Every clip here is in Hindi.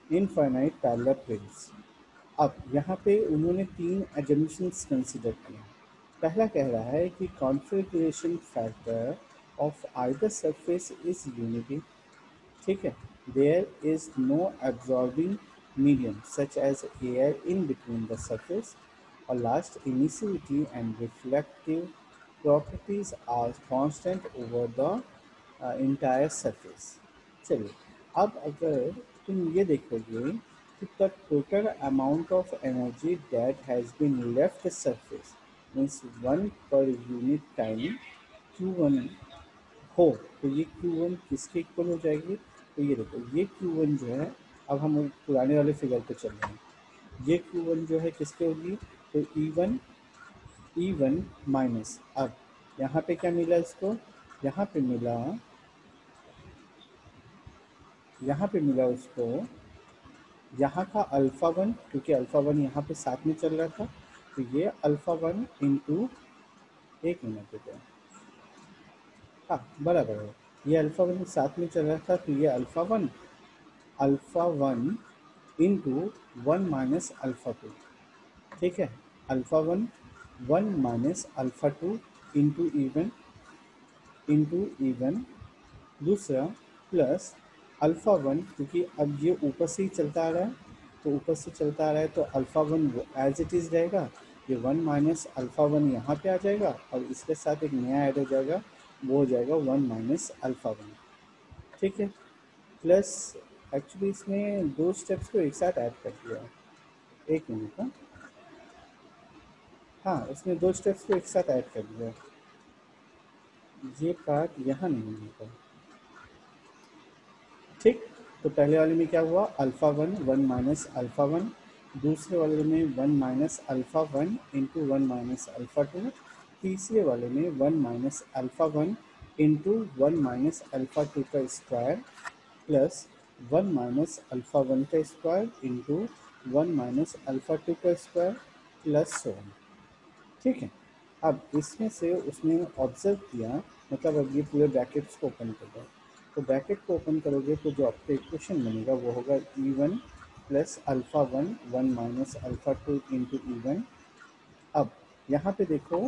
Infinite parallel planes. अब यहाँ पे उन्होंने तीन एजम्पशंस कंसिडर किए हैं। पहला कह रहा है कि configuration factor of either surface is unity. ठीक है, there is no absorbing medium such as air in between the surface. और last, emissivity and reflective properties are constant over the entire surface. चलिए, अब अगर तुम ये देखोगे कि the total amount of energy that has been left surface means one per unit time Q1 हो, तो ये Q1 किसके इक्वल हो जाएगी? तो ये देखो, ये Q1 जो है, अब हम पुराने वाले फिगर पे चल रहे हैं। ये Q1 जो है किसके होगी? तो E1 माइनस, अब यहाँ पे क्या मिला इसको? यहाँ पे मिला उसको यहाँ का अल्फ़ा वन, क्योंकि अल्फ़ा वन यहाँ पे साथ में चल रहा था, तो ये अल्फ़ा वन इंटू, एक मिनट रुको, हाँ बराबर है, ये अल्फ़ा वन साथ में चल रहा था, तो ये alpha one into one minus alpha two. ठीक है, alpha one one minus alpha two into even, दूसरा प्लस अल्फ़ा वन, क्योंकि अब ये ऊपर से ही चलता आ रहा है, तो ऊपर से चलता आ रहा है तो alpha one as it is रहेगा। ये वन माइनस अल्फ़ा वन यहाँ पे आ जाएगा और इसके साथ एक नया ऐड हो जाएगा, वो हो जाएगा वन माइनस अल्फ़ा वन। ठीक है, प्लस, एक्चुअली इसमें दो स्टेप्स को एक साथ ऐड कर दिया है। एक मिनट, हाँ इसमें दो स्टेप्स को एक साथ ऐड कर दिया है, ये पार्ट यहाँ नहीं होगा। ठीक, तो पहले वाले में क्या हुआ? Alpha one one minus alpha one, दूसरे वाले में one minus alpha one into one minus alpha two, तीसरे वाले में one minus alpha one into one minus alpha two का square plus one minus alpha one का square into one minus alpha two का स्क्वायर प्लस सो ऑन। ठीक है, अब इसमें से उसने ऑब्जर्व किया, मतलब अब ये पूरे ब्रैकेट्स को ओपन कर दो, तो ब्रैकेट को ओपन करोगे तो जो आपका इक्वेशन बनेगा वो होगा E1 plus alpha one one minus alpha two into E1। अब यहाँ पे देखो,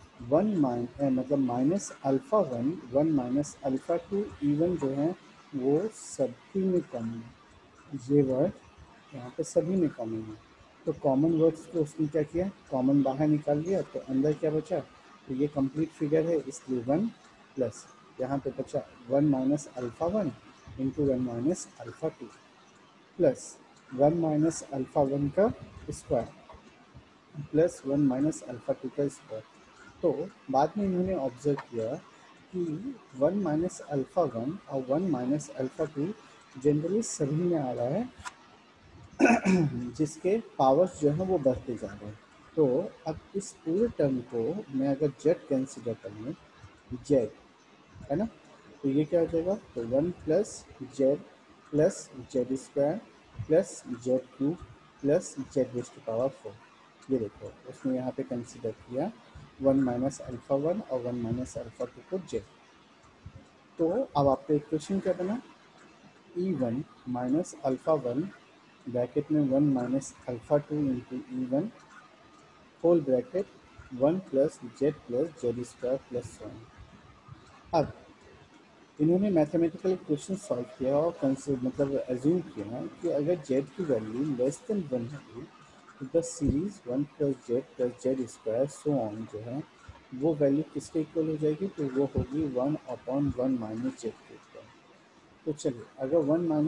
मतलब minus alpha one one minus alpha two E1 जो है वो सभी में कॉमन है, ये वर्ड यहाँ पे सभी में कॉमन है। तो कॉमन वर्ड्स को उसने क्या किया, कॉमन बाहर निकाल लिया, तो अंदर क्या बचा? तो ये कंप्लीट फिगर है, इसलिए वन प्लस यहाँ पे बचा one minus alpha one into one minus alpha two plus one minus alpha one का square plus one minus alpha two का स्क्वायर। तो बाद में इन्होंने ऑब्जर्व किया कि वन माइनस अल्फ़ा वन और one minus alpha two generally सभी में आ रहा है, जिसके पावर्स जो हैं वो बढ़ते जा रहे हैं। तो अब इस पूरे टर्म को मैं अगर जेड कंसिडर कर लूँ, जेड है ना, तो ये क्या हो जाएगा? तो one plus Z square plus Z cube plus Z raise to power four. ये देखो, उसने यहाँ पे कंसिडर किया वन माइनस अल्फ़ा वन और वन माइनस अल्फ़ा टू को जेड। तो अब आपका इक्वेशन क्या बना? E one minus alpha one bracket में one minus alpha two into E1 whole bracket one plus Z square plus one. अब इन्होंने मैथमेटिकल इक्वेशन सॉल्व किया और मतलब एज्यूम किया कि अगर जेड की वैल्यू लेस देन वन होगी तो the series one plus Z square so on जो है वो वैल्यू किसके इक्वल हो जाएगी? तो वो होगी one upon one minus Z के इक्वल। तो चलिए, अगर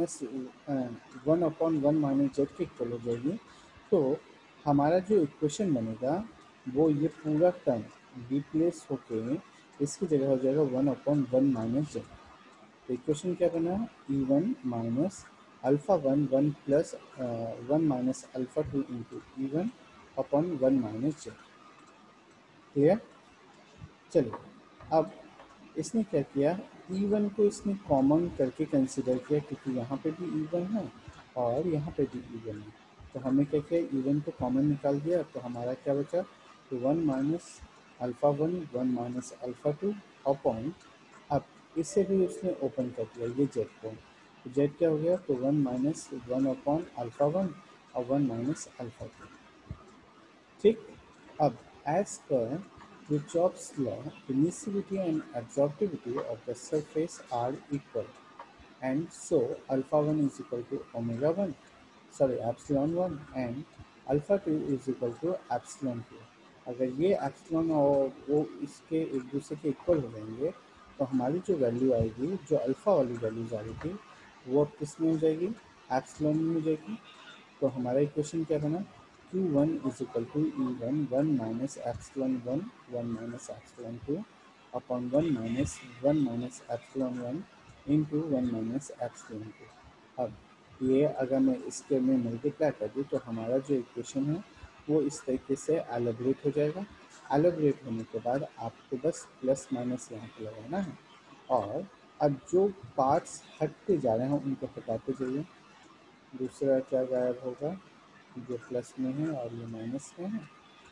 one upon one minus Z के इक्वल हो जाएगी, तो हमारा जो इक्वेशन बनेगा वो ये पूरा टर्म रिप्लेस होके इसकी जगह हो जाएगा one upon one minus Z. तो इक्वेशन क्या बना? E one minus alpha one one plus one minus alpha two into E1 upon one minus Z. Clear? चलिए, अब इसने क्या किया, E1 को इसने कॉमन करके कंसिडर किया, क्योंकि यहाँ पे भी E1 है और यहाँ पे भी E1 है, तो हमने क्या किया, E1 को कॉमन निकाल दिया, तो हमारा क्या बचा? तो one minus alpha one one minus alpha two upon, अब इसे भी उसने ओपन कर दिया ये जेड को, जेड क्या हो गया, तो 1 - 1/α1 और 1 - α2। ठीक। अब as per Kirchhoff's law, emissivity and absorptivity of the surface are equal, and so alpha 1 is equal to omega 1, sorry epsilon 1, and alpha 2 is equal to epsilon 2। अगर ये एप्सिलॉन और वो इसके एक दूसरे के इक्वल हो जाएंगे तो हमारी जो वैल्यू आएगी, जो अल्फ़ा वाली वैल्यूज आ रही थी, वो अब किस में हो जाएगी, एप्सिलॉन में हो जाएगी। तो हमारा इक्वेशन क्या बना, Q1 is equal to E1 1 minus epsilon 1 1 minus epsilon 2 upon 1 minus epsilon 1 into 1 minus epsilon 2। अब ये अगर मैं इसके में मल्टीप्लाई कर दूँ तो हमारा जो इक्वेशन है वो इस तरीके से एलोबरेट हो जाएगा। एलोबरेट होने के बाद आपको बस प्लस माइनस यहाँ पे लगाना है, और अब जो पार्ट्स हटते जा रहे हैं उनको हटाते जाइए। दूसरा क्या गायब होगा, जो प्लस में है और ये माइनस में है,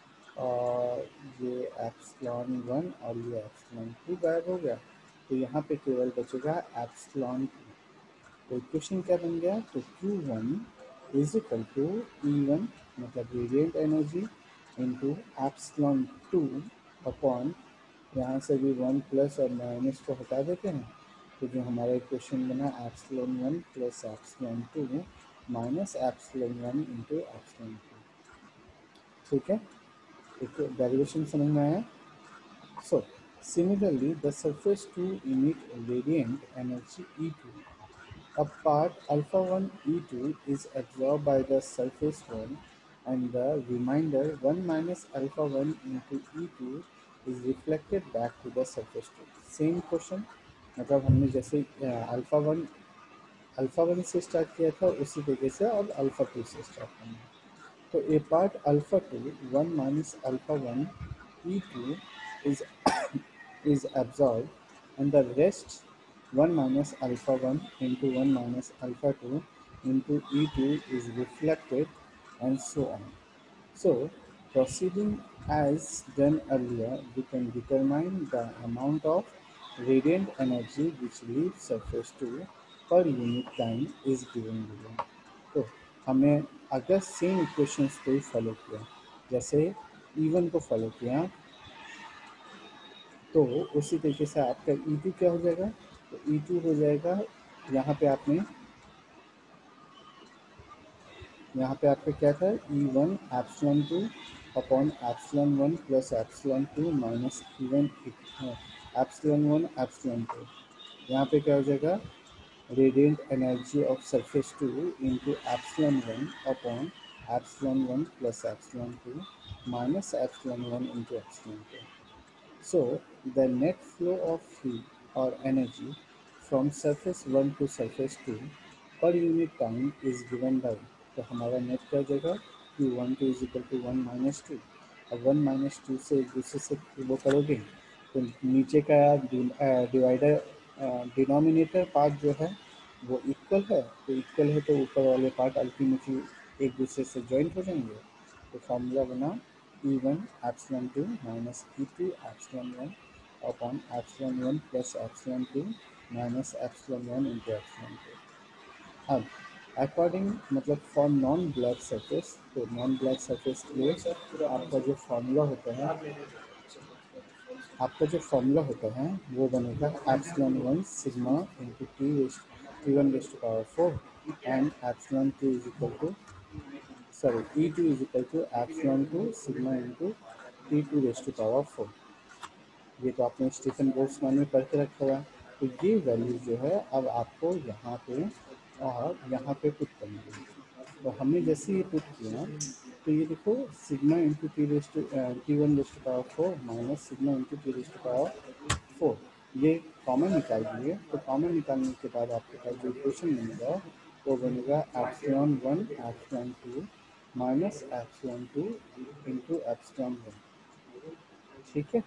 और ये एप्सिलॉन 1 और ये एप्सिलॉन 2 गायब हो गया। तो यहाँ पे केवल बचेगा एप्सिलॉन 2। तो इक्वेशन क्या बन गया, तो Q1 is equal to E1 मतलब radiant energy into epsilon 2 upon, यहाँ से भी 1 प्लस और माइनस को हटा देते हैं, तो जो हमारा इक्वेशन बना epsilon 1 plus epsilon 2 minus epsilon 1 into epsilon 2। ठीक है, एक डेरिवेशन समझ में आया। So, similarly, the surface 2 emit radiant energy E2. A part alpha 1 E2 is absorbed by the surface 1, and the remainder 1 minus alpha 1 into E2 is reflected back to the surface 2। Same question, मतलब हमने जैसे अल्फ़ा वन से स्टार्ट किया था उसी तरीके से अब अल्फ़ा 2 से स्टार्ट करना है। तो a part alpha 2 1 minus alpha 1 E2 is is absorbed, and the rest 1 minus alpha 1 into 1 minus alpha 2 into E2 is reflected, and so on. So, proceeding as done earlier, we can determine the amount of radiant energy which leaves surface 2 per unit time is given below। तो हमें अगर सेम इक्वेशंस को ही फॉलो किया, जैसे E1 को फॉलो किया, तो उसी तरीके से आपका E2 क्या हो जाएगा, तो E2 हो जाएगा, यहाँ पे आपने यहाँ पे आपका क्या था, E1 epsilon 2 upon epsilon 1 plus epsilon 2 minus E1 epsilon 1 epsilon 2। यहाँ पे क्या हो जाएगा, radiant energy of surface 2 into epsilon 1 upon epsilon 1 plus epsilon 2 minus epsilon 1 into epsilon 2। So, the net flow of heat or energy from surface 1 to surface 2 per unit time is given by, तो हमारा नेट क्या हो जाएगा, Q12 is equal to 1 minus 2। अब 1 माइनस 2 से एक दूसरे से वो करोगे तो नीचे का डिवाइडर डिनोमिनेटर पार्ट जो है वो इक्वल है, तो इक्वल है तो ऊपर वाले पार्ट अल्टीमेटली एक दूसरे से जॉइंट हो जाएंगे। तो फार्मूला बना E1 epsilon 2 minus E2 epsilon 1 upon epsilon 1 plus epsilon 2 minus epsilon 1 into epsilon 2। अब अकॉर्डिंग मतलब फॉर नॉन ब्लैक सरफेस, तो नॉन ब्लैक सरफेस के लिए आपका जो फार्मूला होता है वो बनेगा epsilon 1 sigma into T1 raised to power 4 and epsilon 2 is equal to, sorry E2 is equal to epsilon 2 sigma into T2 raised to power 4। ये तो आपने स्टीफन बोल्ट्जमैन में पढ़ के रखा हुआ है। तो ये वैल्यू जो है अब आपको यहाँ पे और यहाँ पे पुट करनी है। तो हमने जैसे ये पुट किया तो ये देखो sigma into T1 raised to power 4 minus sigma into T raised to power 4, ये कॉमन निकाल दिए। तो कॉमन निकालने के बाद आपके पास जो इक्वेशन बनेगा वो बनेगा epsilon 1 epsilon 2 minus epsilon 2 into epsilon 1। ठीक है,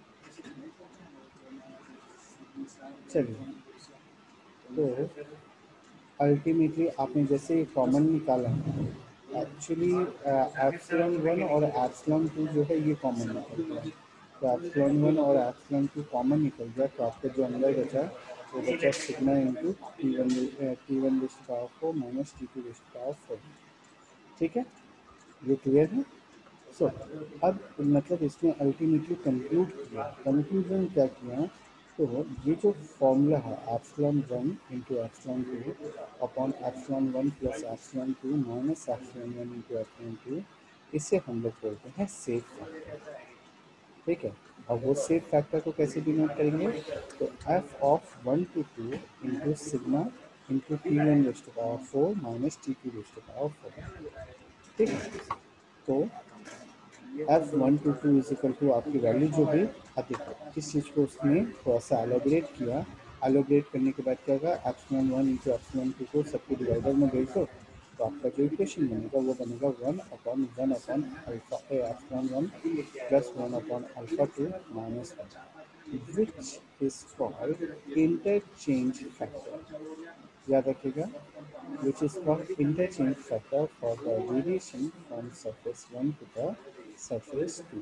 चलिए। तो अल्टीमेटली आपने जैसे कॉमन निकाला, एक्चुअली एप्सिलॉन 1 और एप्सिलॉन 2 जो है ये कॉमन निकल गया। तो एप्सिलॉन 1 और एप्सिलॉन 2 कॉमन निकल गया, तो आपका जो अंदर बचा तो बचा sigma into T1 raised power 4 minus T2 raised power 4। ठीक है, ये क्लियर है। सो अब मतलब इसने अल्टीमेटली कंक्लूजन क्या किया, तो ये जो फॉर्मूला है epsilon 1 into epsilon 2 upon epsilon 1 plus epsilon 2 minus epsilon 1 into epsilon 2, इसे हम लोग बोलते हैं सेफ फैक्टर। ठीक है, और वो सेफ फैक्टर को कैसे डिनोट करेंगे, तो F of 1 to 2 into sigma into T1 raised to power 4 minus T2 raised to power 4। ठीक है, तो F1 to 2 is equal to आपकी वैल्यू जो भी, अब देखो किस चीज़ को उसने थोड़ा सा एलोबरेट किया। एलोबरेट करने के बाद क्या होगा, एप्सिलॉन 1 इंटू एप्सिलॉन 2 को सबके डिवाइडर में भेज दो, तो आपका जो इक्वेशन बनेगा वो बनेगा 1/1 अल्फा एप्सिलॉन 1 प्लस 1/अल्फा 2 minus 1, which is called interchange factor. याद रखिएगा, which is called interchange factor for the variation from surface 1 to the surface 2।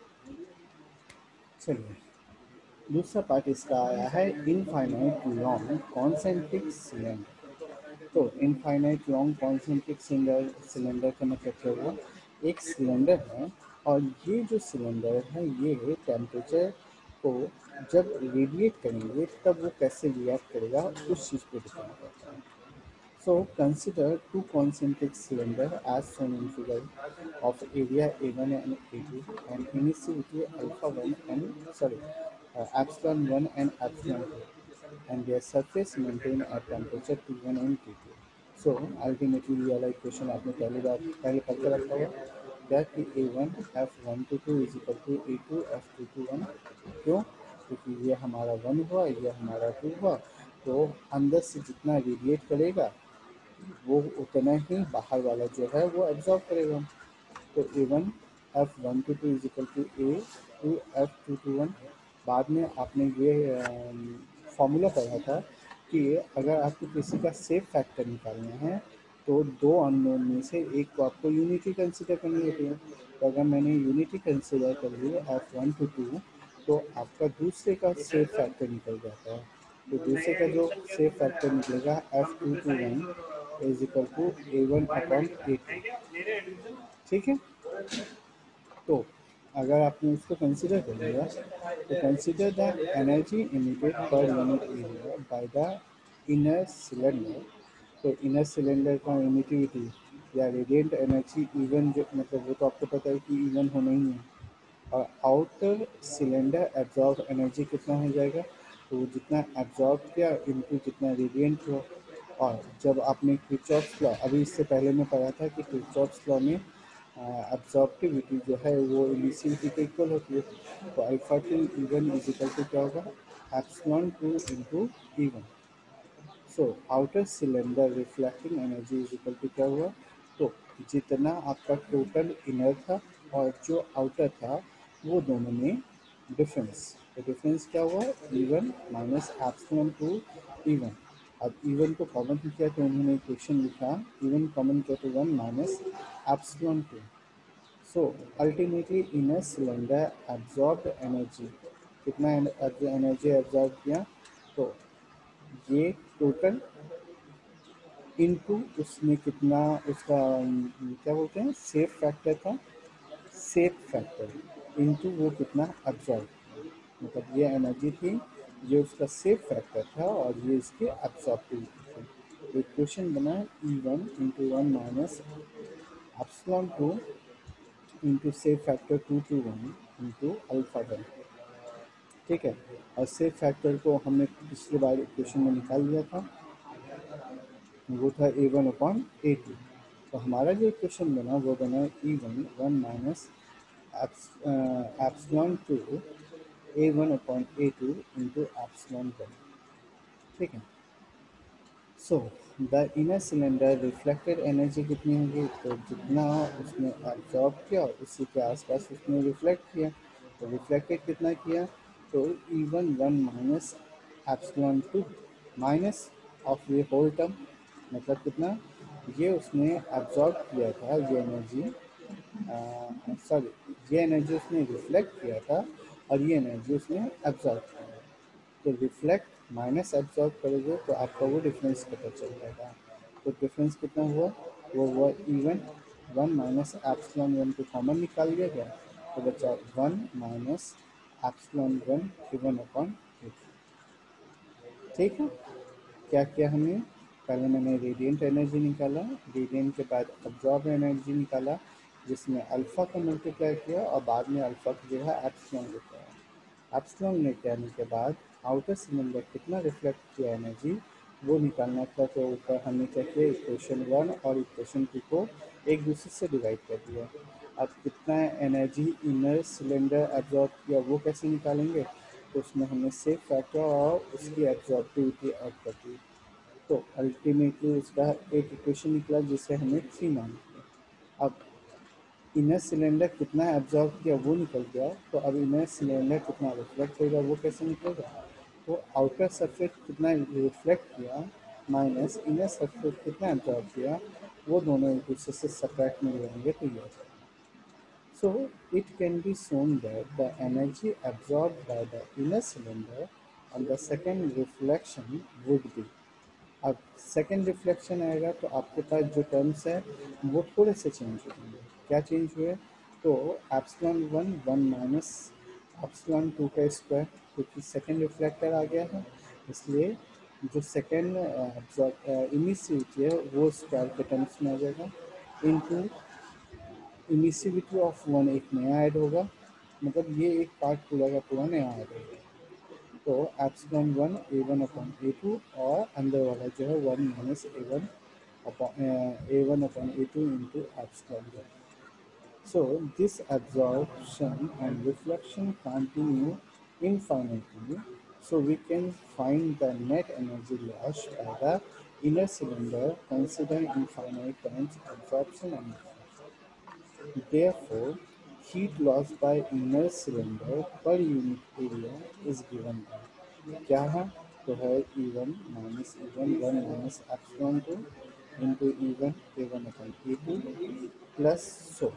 चलिए, दूसरा पार्ट इसका आया है इनफाइनाइट लॉन्ग कॉन्सेंट्रिक सिलेंडर। तो इनफाइनाइट लॉन्ग कॉन्सेंट्रिक सिलेंडर का मतलब क्या हुआ, एक सिलेंडर है और ये जो सिलेंडर है ये टेम्परेचर को जब रेडिएट करेंगे तब वो कैसे रिएक्ट करेगा उस चीज़ पे डिपेंड करता है। So consider two concentric cylinders as shown in figure of area A1 and A2 and emissivity alpha 1 and epsilon 1 and epsilon 2, and their surface maintained at temperature T1 and T2। So ultimately ये वाला इक्वेशन आपने पहले पढ़ के रखा हुआ क्या कि A1 F1 to 2 is equal to A2 F2 to 1। क्यों, क्योंकि ये हमारा 1 हुआ, ये हमारा 2 हुआ, तो अंदर से जितना रेडिएट करेगा वो उतना ही बाहर वाला जो है वो एब्जॉर्ब करेगा। तो A1 F1 to 2 is equal to A2 F2 to 1। बाद में आपने ये फॉर्मूला पढ़ा था कि अगर आपको किसी का सेफ फैक्टर निकालना है तो दो अननोन में से एक को आपको यूनिटी कंसिडर करनी होती है। तो अगर मैंने यूनिटी कंसिडर कर ली F1 to 2, तो आपका दूसरे का सेफ फैक्टर निकल जाता है। तो दूसरे का जो सेफ फैक्टर निकलेगा F2 to 1 is equal to A1/A2। ठीक है, तो अगर आपने उसको कंसिडर कर लिया तो consider the energy emitted per unit area by the inner cylinder. तो इनर सिलेंडर का इमिटिविटी या रेडिएंट एनर्जी इवन, जो मतलब वो तो आपको पता है कि इवन होना ही है, और आउटर सिलेंडर एब्जॉर्ब एनर्जी कितना हो जाएगा, तो जितना एब्जॉर्ब किया इनटू जितना रेडिएंट हुआ। और जब आपने किरचॉफ्स लॉ, अभी इससे पहले मैं पढ़ा था कि किरचॉफ्स लॉ में एब्जॉर्बिविटी जो है वो इमिसिविटी के इक्वल होती है। तो alpha 2 E1 is equal to क्या होगा, epsilon 2 into E1। So outer cylinder reflecting energy is equal to क्या हुआ, तो जितना आपका टोटल इनर था और जो आउटर था वो दोनों में डिफरेंस, तो डिफरेंस क्या हुआ E1 माइनस एप्सिलॉन 2 E1। अब E1 को कॉमन किया तो उन्होंने इक्वेशन लिखा E1 कॉमन किया तो 1 minus epsilon 2। So ultimately inner cylinder absorb energy, कितना एनर्जी एब्जॉर्ब किया, तो ये टोटल इनटू उसमें कितना उसका क्या बोलते हैं सेफ फैक्टर था, सेफ फैक्टर इनटू वो कितना एब्जॉर्ब, मतलब ये एनर्जी थी, ये उसका सेफ फैक्टर था और ये इसके एब्जॉर्बिविटी थी। तो इक्वेशन बना E1/1 minus epsilon 2 into shape factor 2 to 1 into alpha 1। ठीक है, और सेफ फैक्टर को हमने पिछली बार इक्वेशन में निकाल लिया था, वो था A1/A2। तो हमारा जो इक्वेशन बना वो बना E1 minus epsilon 2 A1/A2 into epsilon 1। ठीक है, so the inner cylinder reflected energy कितनी होगी, तो जितना उसने एब्जॉर्ब किया उसी के आसपास उसने रिफ्लेक्ट किया, तो रिफ्लेक्टेड कितना किया, तो E1 minus epsilon 2 minus of ये होल टर्म, मतलब कितना ये उसने एब्जॉर्ब किया था ये एनर्जी, सॉरी ये एनर्जी उसने रिफ्लेक्ट किया था और ये एनर्जी उसने एब्जॉर्ब किया। तो रिफ्लेक्ट माइनस एब्जॉर्ब करोगे तो आपका वो डिफरेंस पता चल जाएगा। तो डिफरेंस कितना हुआ, वो हुआ even. One minus epsilon one को कॉमन निकाल लिया गया तो बचा one minus epsilon one given upon eight. ठीक है, क्या किया हमने, पहले मैंने रेडिएंट एनर्जी निकाला, रेडिएंट के बाद अब्जॉर्ब एनर्जी निकाला जिसमें अल्फ़ा को मल्टीप्लाई किया और बाद में अल्फ़ा की जगह एप्सिलॉन लेके आया। एप्सिलॉन लेके आने के बाद आउटर सिलेंडर कितना रिफ्लेक्ट किया एनर्जी वो निकालना था। तो ऊपर हमने क्या किया, इक्वेशन वन और इक्वेशन टू को एक दूसरे से डिवाइड कर दिया। अब कितना एनर्जी इनर सिलेंडर एब्जॉर्ब किया वो कैसे निकालेंगे, तो उसमें हमने सेफ फैक्टर और उसकी एब्जॉर्बिविटी ऐड कर दी। तो अल्टीमेटली उसका एक इक्वेशन निकला जिसे हमें थ्री मान लिया। अब इनर सिलेंडर कितना एब्जॉर्ब किया वो निकल गया, तो अब इनर सिलेंडर कितना रिफ्लेक्ट होगा वो कैसे निकलेगा, तो आउटर सरफेस कितना रिफ्लेक्ट किया माइनस इनर सरफेस कितना एब्जॉर्ब किया, वो दोनों एक दूसरे से सेपरेट में रहेंगे तो ये। So it can be shown that the energy absorbed by the inner cylinder on the second reflection would be। अब सेकेंड रिफ्लेक्शन आएगा तो आपके पास जो टर्म्स है वो थोड़े से चेंज होंगे। क्या चेंज हुए, तो epsilon one one minus epsilon two का स्क्वायर, क्योंकि सेकेंड रिफ्लेक्टर आ गया है इसलिए जो सेकेंड इमिसिविटी है वो स्क्वायर के टर्म्स में आ जाएगा, इनटू इमिसिविटी ऑफ वन एक नया ऐड होगा, मतलब ये एक पार्ट पूरा का पूरा नया ऐड होगा। तो epsilon one A one upon A two और अंदर वाला जो है one minus A one upon A one upon A two into epsilon one. So this absorption and reflection continue infinitely. So we can find the net energy lost by the inner cylinder considering infinite times absorption and reflection. Therefore, heat loss by inner cylinder per unit area is given by क्या है, तो है E one minus E one one minus epsilon two into E one A one upon E two plus so.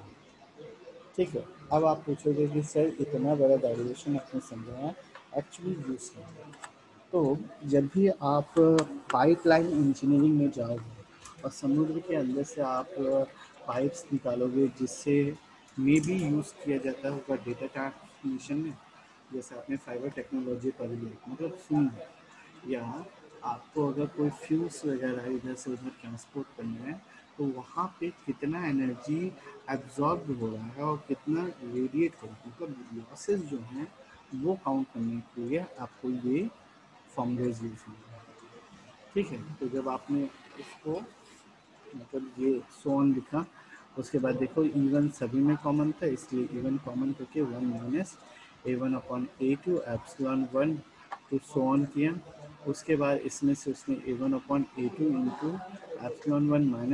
ठीक है, अब आप पूछोगे कि सर इतना बड़ा डेरिवेशन आपने समझाया एक्चुअली यूज़ नहीं है। तो जब भी आप पाइपलाइन इंजीनियरिंग में जाओगे और समुद्र के अंदर से आप पाइप्स निकालोगे जिससे मे भी यूज़ किया जाता होगा डेटा ट्रांसमिशन में, जैसे आपने फाइबर टेक्नोलॉजी पढ़ी है मतलब सुनी है, या आपको अगर कोई फ्यूल्स वगैरह इधर से उधर ट्रांसपोर्ट करना है तो वहाँ पे कितना एनर्जी एब्जॉर्ब हो रहा है और कितना रेडिएट हो रहा है, मतलब लॉसेस जो हैं वो काउंट करने के लिए आपको ये फॉर्मूलेज यूज होंगे। ठीक है, तो जब आपने इसको मतलब ये सोन लिखा उसके बाद देखो इवन सभी में कॉमन था इसलिए इवन कॉमन करके one minus A one upon A two epsilon one two सोन किया। उसके बाद इसमें से उसने A one upon A two into epsilon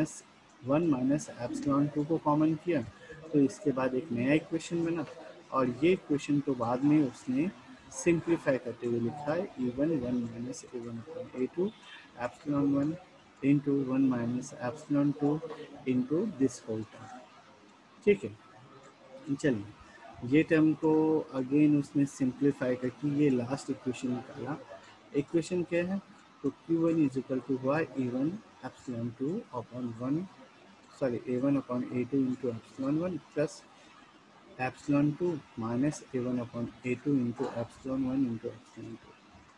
one minus epsilon two को कॉमन किया। तो इसके बाद एक नया इक्वेशन बना और ये इक्वेशन को बाद में उसने सिंप्लीफाई करते हुए लिखा है E one one minus A one upon A two epsilon one into one minus epsilon two into this whole term. ठीक है, चलिए ये टर्म को अगेन उसने सिंप्लीफाई करके ये लास्ट इक्वेशन निकाला। इक्वेशन क्या है, तो Q one is equal to हुआ A one epsilon two upon one sorry A one upon A two into epsilon one plus epsilon two minus A one upon A two into epsilon one into epsilon two.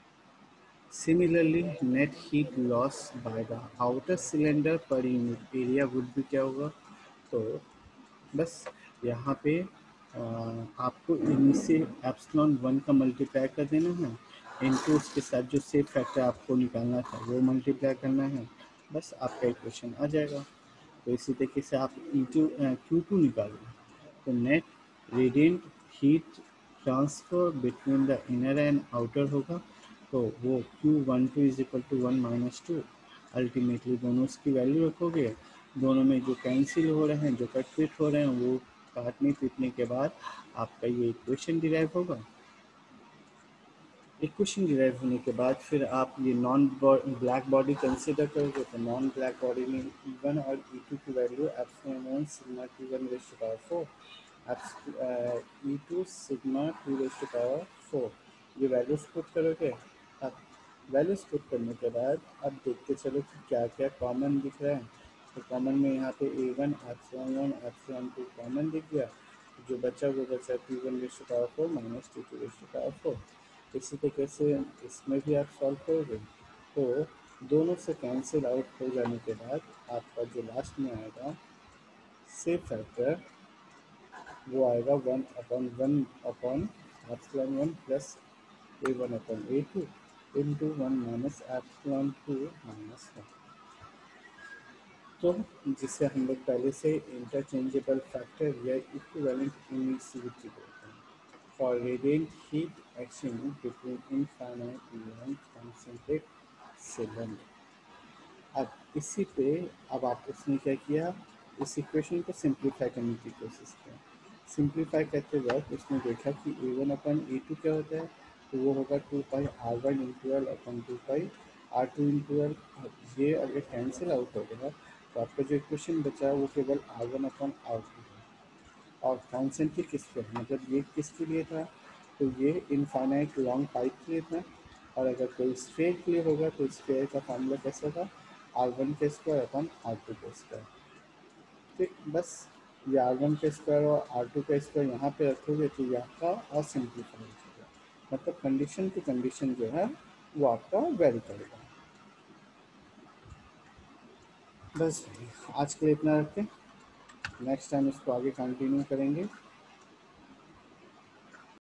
Similarly, net heat loss by the outer cylinder per unit area would be क्या होगा, तो बस यहाँ पे आपको इनमें से एप्सिलॉन वन का मल्टीप्लाई कर देना है इनटू उसके साथ जो सेफ फैक्टर आपको निकालना था वो मल्टीप्लाई करना है, बस आपका इक्वेशन आ जाएगा। तो इसी तरीके से आप क्यू टू निकालोगे तो net radiant heat transfer between the inner and outer होगा, तो वो Q one two is equal to one minus two. Ultimately दोनों उसकी वैल्यू रखोगे, दोनों में जो कैंसिल हो रहे हैं जो कट फिट हो रहे हैं वो काटने पीटने के बाद आपका ये इक्वेशन डिराइव होगा। इक्वेशन डिराइव होने के बाद फिर आप ये नॉन ब्लैक बॉडी कंसिडर करोगे तो नॉन ब्लैक बॉडी में ई वन और ई टू की value epsilon one sigma T one raise to power four E two sigma two raise to power four, ये वैल्यूज पुट करोगे। अब वैल्यूज पुट करने के बाद अब देखते चलो कि क्या क्या कॉमन दिख रहा है। तो कॉमन में यहाँ पे A1 एप्सिलॉन 1 एप्सिलॉन 2 कॉमन दिख गया। जो बचा वो बचा P1 raise to power 4 minus T2 raise to power 4। इसी तरीके से इसमें भी आप सॉल्व करोगे तो दोनों से कैंसिल आउट हो जाने के बाद आपका जो लास्ट में आएगा सेम फैक्टर वो आएगा 1/1 epsilon 1 plus A1/A2 into 1 minus epsilon 2 minus 1। तो जिसे हम लोग पहले से इंटरचेंजेबल फैक्टर या इक्विवेलेंट इमिसिविटी बोलते हैं for radiant heat exchange between infinite long concentrate cylinder. अब इसी पे अब आप उसने क्या किया, इस इक्वेशन को सिंप्लीफाई करने की कोशिश किया। सिंप्लीफाई करते वक्त उसने देखा कि A1/A2 क्या होता है, तो वो होगा 2 pi R1 into L upon 2 pi R2 into L. ये अगर कैंसिल आउट हो गया तो आपका जो इक्वेशन बचा वो केवल R1/R2 है। और कॉन्सेंट्रिक स्फीयर मतलब ये किसके लिए था, तो ये इनफाइनाइट लॉन्ग पाइप के लिए था। और अगर कोई स्फीयर के लिए होगा तो स्फीयर का फार्मूला कैसा था, R1 का स्क्वायर/R2 का स्क्वायर। ठीक, बस ये R1 का स्क्वायर और R2 का स्क्वायर यहाँ पे रखोगे तो ये आपका और सिंप्लीफाई हो जाएगा। मतलब कंडीशन टू कंडीशन जो है वो आपका वेरी करेगा। बस भाई आज के लिए इतना रखते हैं, नेक्स्ट टाइम इसको आगे कंटिन्यू करेंगे।